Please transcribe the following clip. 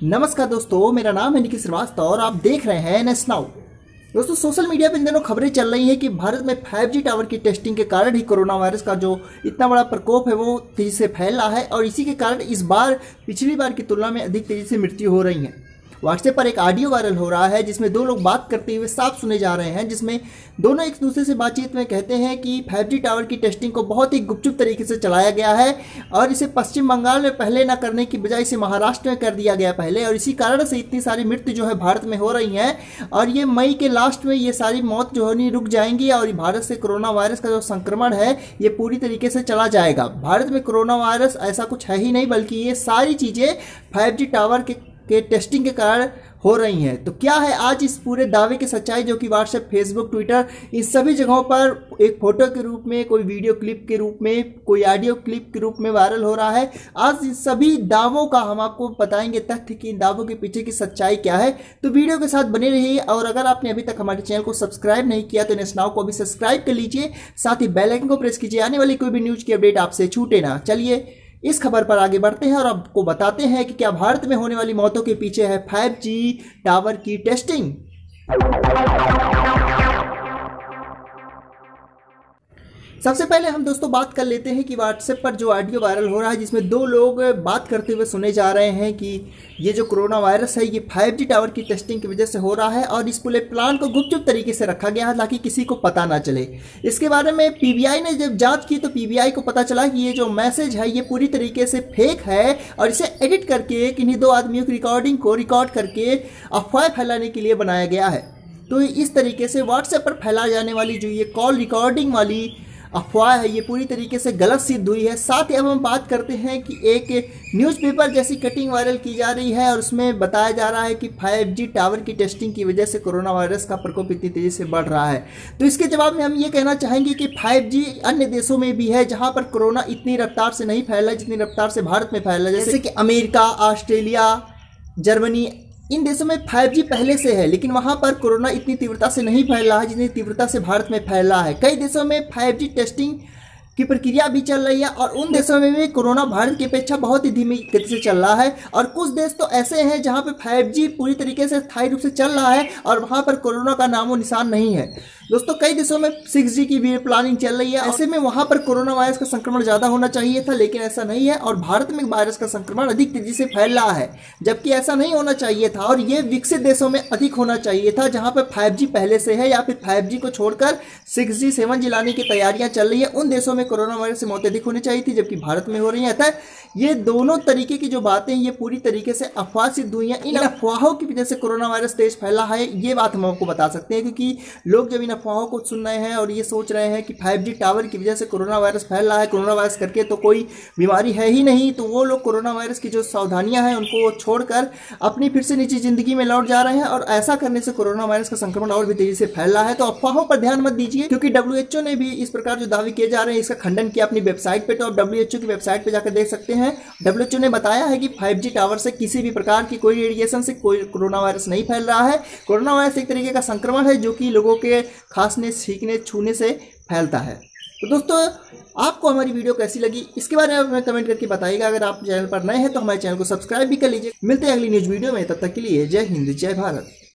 नमस्कार दोस्तों, मेरा नाम है निखिल श्रीवास्तव और आप देख रहे हैं एनएस नाउ। दोस्तों, सोशल मीडिया पर इन दिनों खबरें चल रही हैं कि भारत में 5G टावर की टेस्टिंग के कारण ही कोरोना वायरस का जो इतना बड़ा प्रकोप है वो तेजी से फैल रहा है और इसी के कारण इस बार पिछली बार की तुलना में अधिक तेजी से मृत्यु हो रही है। व्हाट्सएप पर एक ऑडियो वायरल हो रहा है जिसमें दो लोग बात करते हुए साफ सुने जा रहे हैं, जिसमें दोनों एक दूसरे से बातचीत में कहते हैं कि 5G टावर की टेस्टिंग को बहुत ही गुपचुप तरीके से चलाया गया है और इसे पश्चिम बंगाल में पहले न करने की बजाय इसे महाराष्ट्र में कर दिया गया पहले, और इसी कारण से इतनी सारी मृत्यु जो है भारत में हो रही है और ये मई के लास्ट में ये सारी मौत जो है रुक जाएंगी और भारत से कोरोना वायरस का जो संक्रमण है ये पूरी तरीके से चला जाएगा। भारत में कोरोना वायरस ऐसा कुछ है ही नहीं, बल्कि ये सारी चीज़ें 5G टावर के टेस्टिंग के कारण हो रही हैं। तो क्या है आज इस पूरे दावे की सच्चाई, जो कि व्हाट्सएप, फेसबुक, ट्विटर इन सभी जगहों पर एक फोटो के रूप में, कोई वीडियो क्लिप के रूप में, कोई ऑडियो क्लिप के रूप में वायरल हो रहा है। आज इन सभी दावों का हम आपको बताएंगे तथ्य कि इन दावों के पीछे की सच्चाई क्या है। तो वीडियो के साथ बने रहिए और अगर आपने अभी तक हमारे चैनल को सब्सक्राइब नहीं किया तो एनएस नाउ को अभी सब्सक्राइब कर लीजिए, साथ ही बेल आइकन को प्रेस कीजिए, आने वाली कोई भी न्यूज़ की अपडेट आपसे छूटे ना। चलिए इस खबर पर आगे बढ़ते हैं और आपको बताते हैं कि क्या भारत में होने वाली मौतों के पीछे है 5G टावर की टेस्टिंग। सबसे पहले हम दोस्तों बात कर लेते हैं कि व्हाट्सएप पर जो ऑडियो वायरल हो रहा है जिसमें दो लोग बात करते हुए सुने जा रहे हैं कि ये जो कोरोना वायरस है ये 5G टावर की टेस्टिंग की वजह से हो रहा है और इस पूरे प्लान को गुपचुप तरीके से रखा गया है ताकि किसी को पता ना चले। इसके बारे में पीबीआई ने जब जांच की तो पीबीआई को पता चला कि ये जो मैसेज है ये पूरी तरीके से फेक है और इसे एडिट करके किन्हीं दो आदमियों की रिकॉर्डिंग को रिकॉर्ड करके अफवाह फैलाने के लिए बनाया गया है। तो इस तरीके से व्हाट्सएप पर फैलाई जाने वाली जो ये कॉल रिकॉर्डिंग वाली अफवाह है ये पूरी तरीके से गलत सिद्ध हुई है। साथ ही अब हम बात करते हैं कि एक न्यूज़पेपर जैसी कटिंग वायरल की जा रही है और उसमें बताया जा रहा है कि 5G टावर की टेस्टिंग की वजह से कोरोना वायरस का प्रकोप इतनी तेज़ी से बढ़ रहा है। तो इसके जवाब में हम ये कहना चाहेंगे कि 5G अन्य देशों में भी है जहाँ पर कोरोना इतनी रफ्तार से नहीं फैला है जितनी रफ्तार से भारत में फैला है, जैसे कि अमेरिका, ऑस्ट्रेलिया, जर्मनी। इन देशों में 5G पहले से है लेकिन वहां पर कोरोना इतनी तीव्रता से नहीं फैल रहा है जितनी तीव्रता से भारत में फैल रहा है। कई देशों में 5G टेस्टिंग की प्रक्रिया भी चल रही है और उन देशों में भी कोरोना भारत की अपेक्षा बहुत ही धीमी गति से चल रहा है और कुछ देश तो ऐसे हैं जहां पे 5G पूरी तरीके से स्थायी रूप से चल रहा है और वहां पर कोरोना का नामो निशान नहीं है। दोस्तों, कई देशों में 6G की भी प्लानिंग चल रही है। ऐसे में वहां पर कोरोना वायरस का संक्रमण ज़्यादा होना चाहिए था लेकिन ऐसा नहीं है और भारत में वायरस का संक्रमण अधिक तेजी से फैल रहा है, जबकि ऐसा नहीं होना चाहिए था और ये विकसित देशों में अधिक होना चाहिए था जहां पर 5G पहले से है या फिर 5G को छोड़कर 6G 7G लाने की तैयारियां चल रही है। उन देशों में कोरोना वायरस से मौतें अधिक होनी चाहिए थी जबकि भारत में हो रही है। अतः ये दोनों तरीके की जो बातें ये पूरी तरीके से अफवाह सिद्ध हुई हैं। इन अफवाहों की वजह से कोरोना वायरस तेज फैला है, ये बात हम आपको बता सकते हैं, क्योंकि लोग जब इन अफवाहों को सुन रहे हैं और ये सोच रहे हैं कि 5G टावर की वजह से कोरोना वायरस फैल रहा है, कोरोना वायरस करके तो कोई बीमारी है ही नहीं, तो वो लोग कोरोना वायरस की जो सावधानियां हैं उनको छोड़कर अपनी फिर से निजी जिंदगी में लौट जा रहे हैं और ऐसा करने से कोरोना वायरस का संक्रमण और भी तेजी से फैल रहा है। तो अफवाहों पर ध्यान मत दीजिए, क्योंकि WHO ने भी इस प्रकार जो दावे किए जा रहे हैं इसका खंडन किया अपनी वेबसाइट पे। तो आप WHO की वेबसाइट पे जाकर देख सकते हैं। WHO ने बताया है कि 5G टावर से किसी भी प्रकार की कोई रेडिएशन से कोई कोरोना वायरस नहीं फैल रहा है। कोरोना वायरस एक तरीके का संक्रमण है जो कि लोगों के खांसने, छींकने, छूने से फैलता है। तो दोस्तों, आपको हमारी वीडियो कैसी लगी इसके बारे में हमें कमेंट करके बताइएगा। अगर आप चैनल पर नए हैं तो हमारे चैनल को सब्सक्राइब भी कर लीजिए। मिलते हैं अगली न्यूज़ वीडियो में, तब तक के लिए जय हिंद, जय भारत।